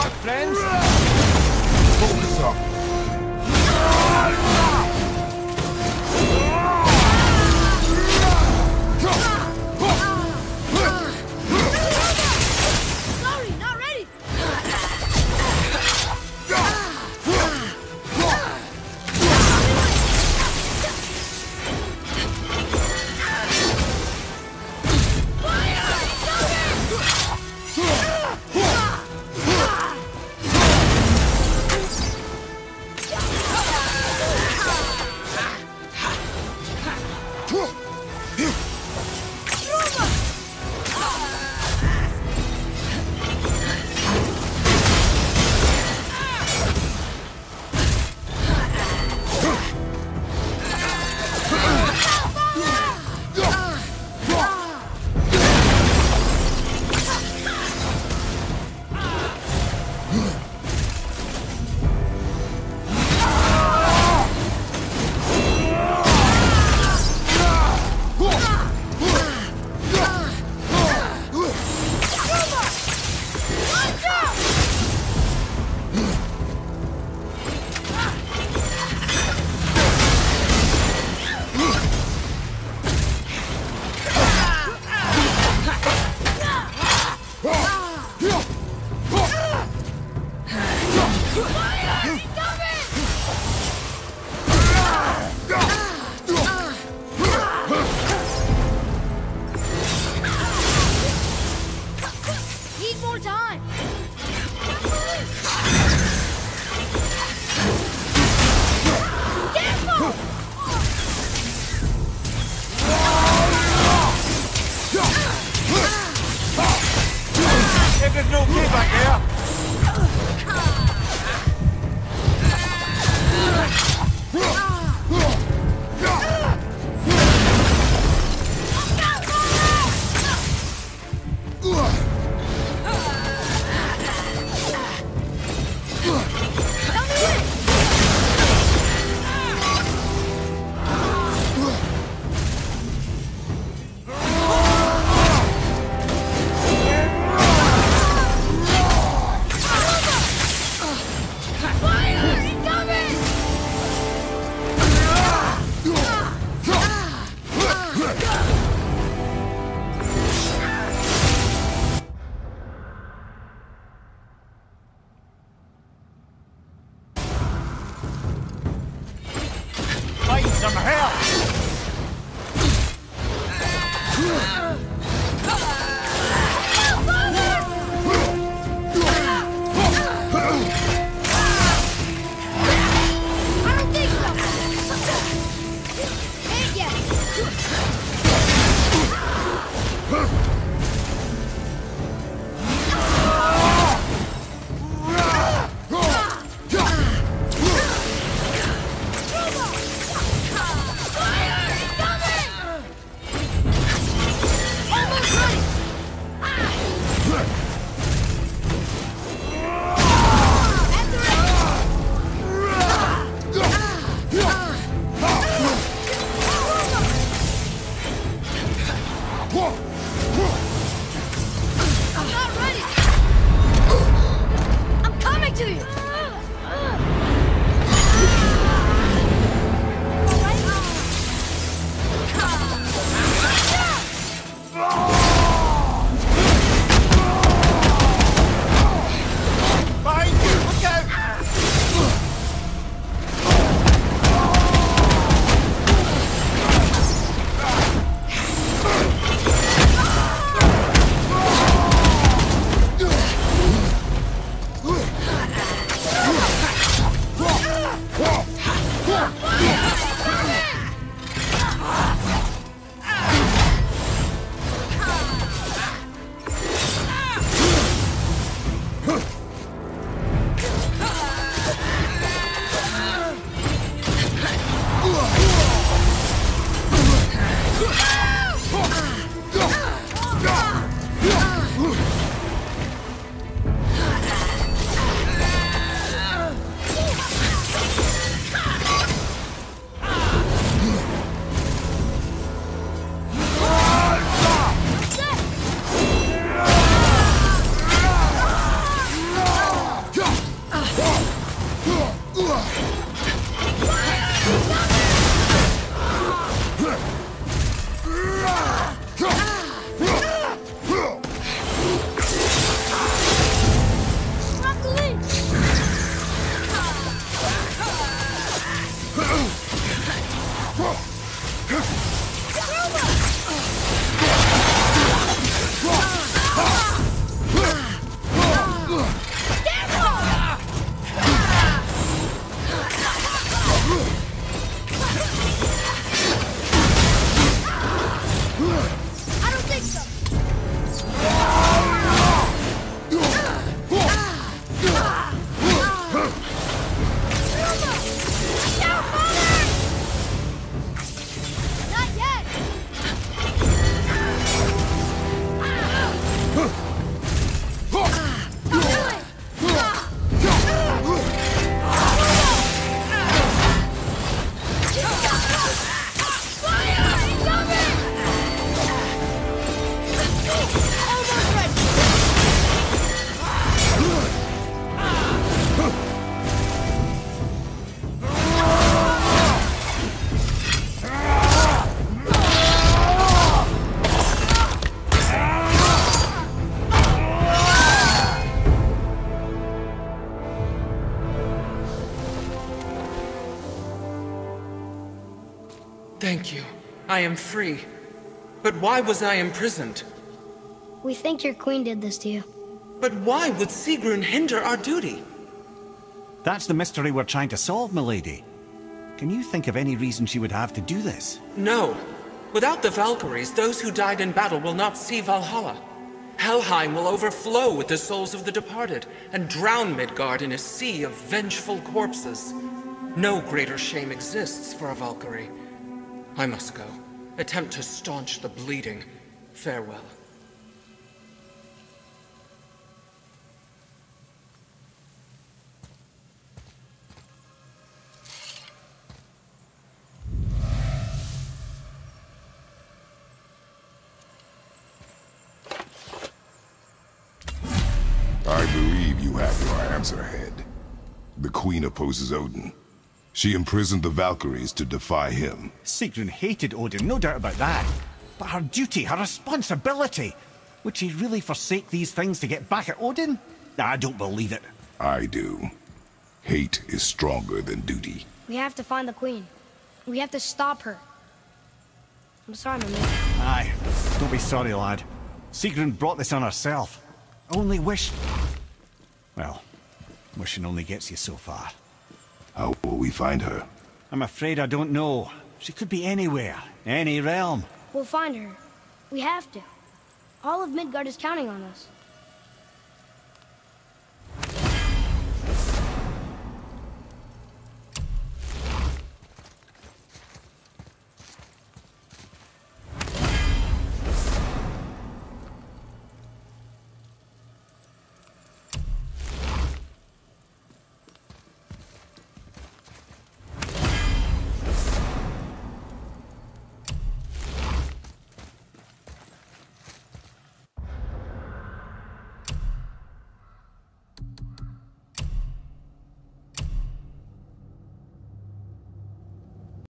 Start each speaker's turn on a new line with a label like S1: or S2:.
S1: luck, friends.
S2: Focus up.
S3: Sorry, not ready.
S1: Some help! Thank you. I am free. But why was I imprisoned?
S3: We think your queen did this to you.
S1: But why would Sigrun hinder our duty?
S4: That's the mystery we're trying to solve, milady. Can you think of any reason she would have to do this?
S1: No. Without the Valkyries, those who died in battle will not see Valhalla. Helheim will overflow with the souls of the departed, and drown Midgard in a sea of vengeful corpses. No greater shame exists for a Valkyrie. I must go. Attempt to staunch the bleeding. Farewell.
S2: I believe you have your answer, Head. The Queen opposes Odin. She imprisoned the Valkyries to defy him.
S4: Sigrun hated Odin, no doubt about that. But her duty, her responsibility... Would she really forsake these things to get back at Odin? I don't believe it.
S2: I do. Hate is stronger than duty.
S3: We have to find the queen. We have to stop her. I'm sorry, Mimir.
S4: Aye, don't be sorry, lad. Sigrun brought this on herself. Only wish... Well, wishing only gets you so far.
S2: How will we find her?
S4: I'm afraid I don't know. She could be anywhere, any realm.
S3: We'll find her. We have to. All of Midgard is counting on us.